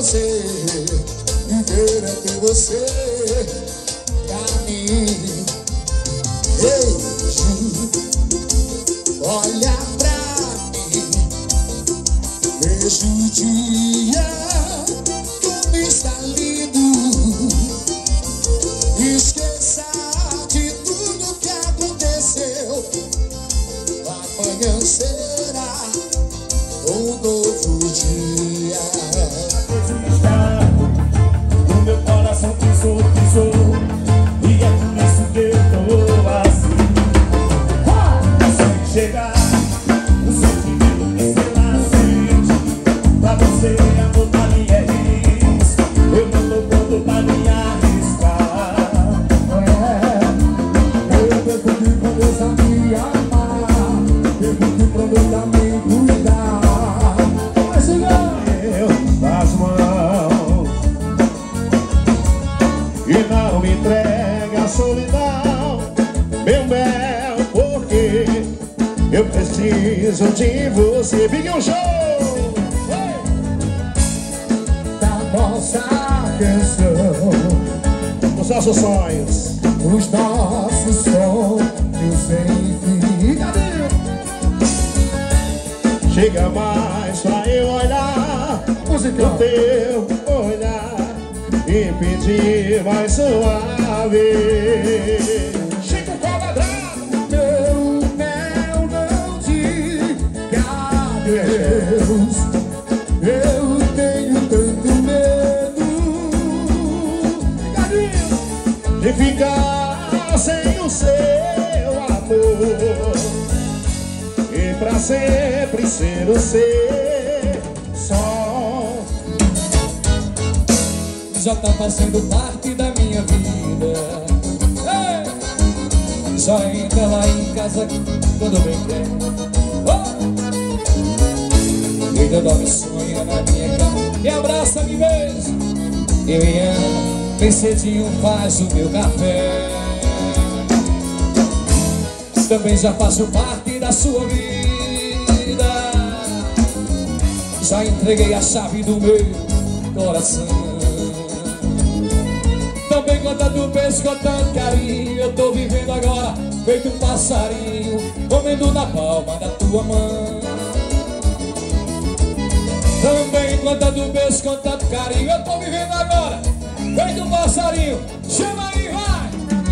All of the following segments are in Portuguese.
você, viver é ter você pra mim. Beijo, olha pra mim, vejo o dia como está lindo. Esqueça de tudo que aconteceu, amanhã será um novo dia. O meu coração pisou, e é por isso que eu tô assim. Eu sei que chegar o sentimento que cê nasce. Pra você amor pra mim é risco. Eu não tô pronto pra me arriscar. Eu perguntei pra Deus a me amar, perguntei pra Deus a me cuidar. Vai chegar Eu das mãos e não me entrega a solidão, meu mel, porque eu preciso de você. Biguinho Show! da nossa canção, Os nossos sonhos. os nossos sonhos sem fim. Chega mais pra eu olhar Musical. no teu olhar e pedir mais uma vez. Chico Quadrado! Meu mel, não diga adeus, eu tenho tanto medo De ficar sem o seu amor e pra sempre ser o seu só. Já tá fazendo parte da minha vida. Ei! Só entra lá em casa quando bem quer. Oh! E dorme sonha na minha cama, me abraça, me beija e me ama. Bem cedinho faz o meu café. Também já faço parte da sua vida. Já entreguei a chave do meu coração. Também com tanto beijo, com tanto carinho, eu tô vivendo agora feito um passarinho, comendo na palma da tua mão. Também com tanto beijo, com tanto carinho, eu tô vivendo agora feito um passarinho. Chama aí, vai!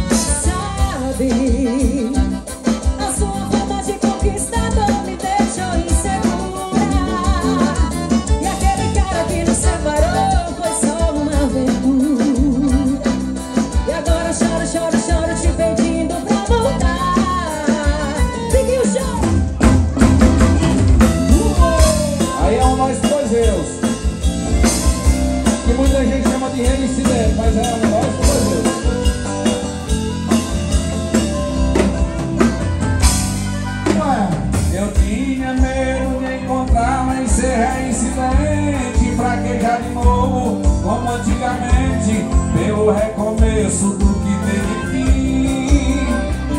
Sabe, a sua forma de conquistador me deixou insegura. E aquele cara que nos separou foi só uma aventura. E agora choro, choro, choro te pedindo pra voltar. Fique o show! Aí é um nós dois eus, que muita gente chama de reincidente, mas é um nós dois eus. Eu tinha medo de encontrar, mas ser reincidente, fraquejar de novo, como antigamente, pelo recomeço do que teve fim.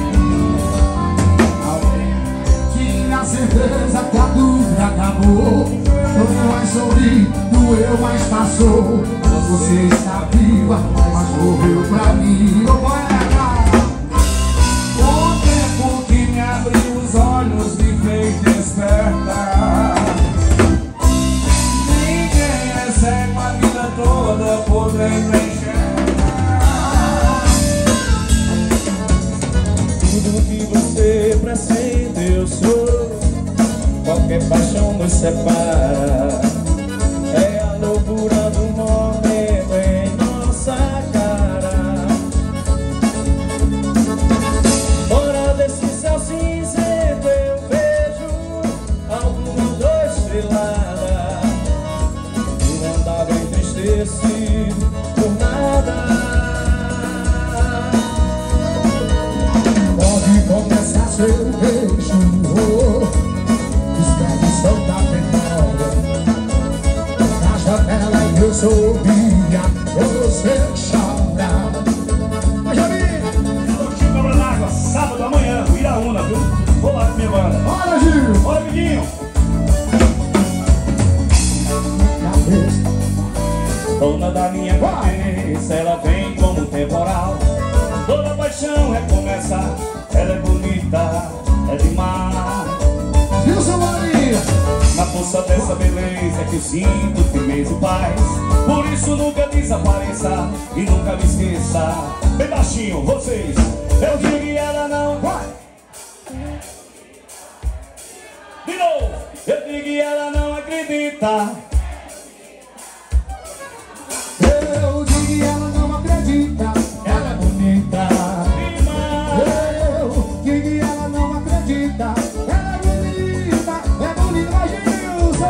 tinha certeza que a dúvida acabou. Todo mais sorri, doeu, mas passou. Você está viva, mas morreu pra mim. O tempo que me abriu os olhos me fez despertar. Ninguém é cego a vida toda, podendo enxergar. Tudo que você presente eu sou. Qualquer paixão nos separa. É a loucura do momento em nossa cara. Fora desse céu cinzento eu vejo alguma luz estrelada. E não andava entristecido por nada. Pode começar seu beijo, escreve solta a memória. Na janela eu sorria, você chorar. Mas Curtiu Cabra d'Água, sábado amanhã, Iraúna, viu? Vou lá com minha banda. bora, Gil! Bora, amiguinho! Cabeça, da minha cabeça, ela vem como um temporal. Toda paixão recomeça, ela é bonita, é demais. Wilson Maria. Na força dessa beleza que eu sinto firmeza e paz. Por isso nunca desapareça e nunca me esqueça. Bem baixinho, vocês. Eu digo que ela não vai. De novo. Eu digo que ela não acredita. Eu digo que ela não acredita. Ela é bonita Demais. Eu digo que ela não acredita. Ela é bonita Gilson.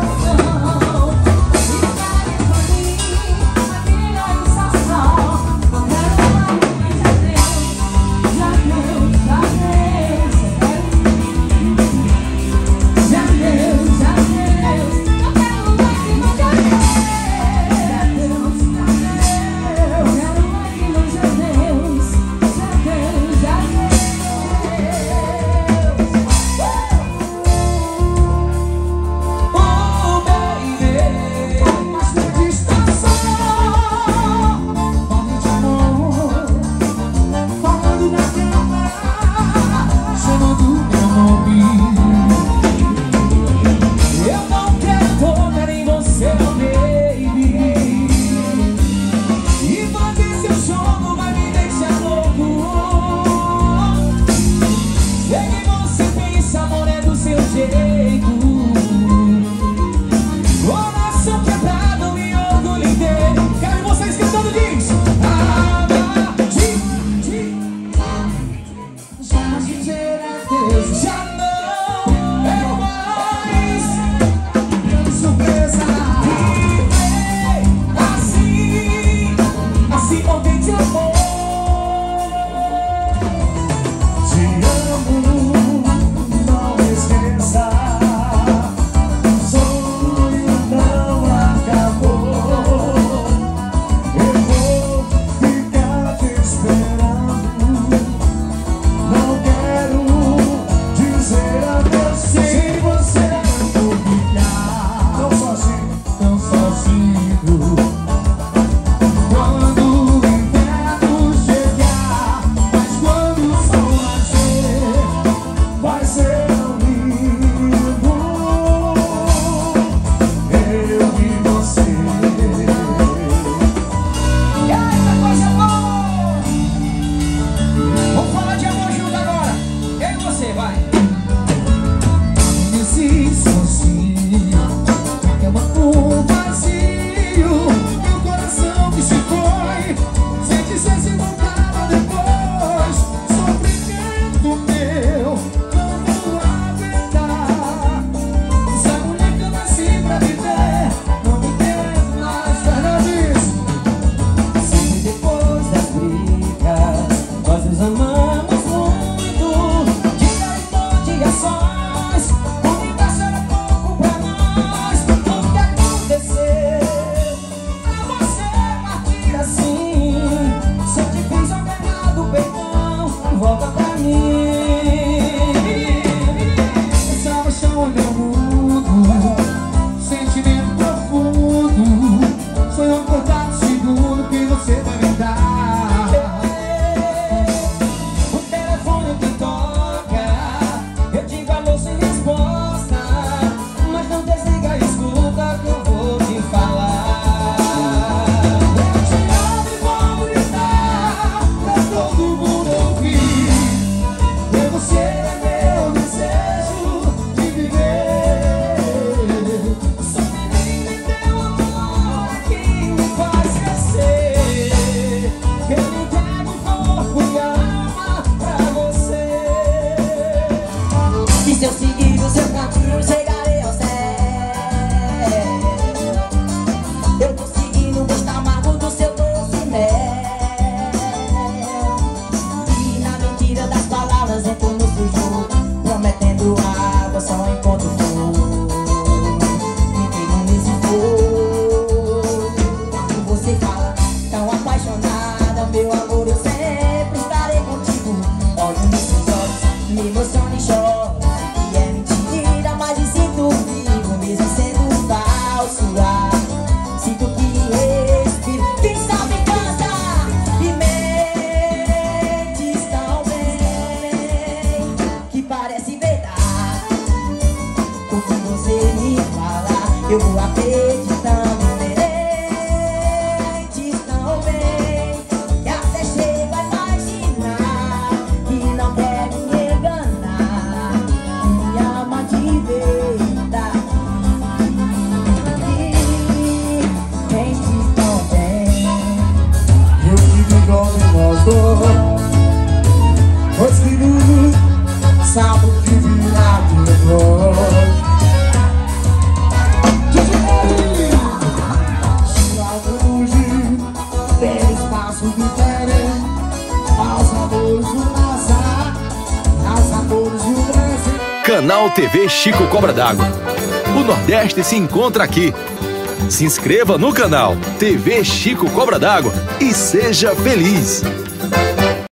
Canal TV Chico Cobra d'Água. O Nordeste se encontra aqui. Se inscreva no canal TV Chico Cobra d'Água e seja feliz.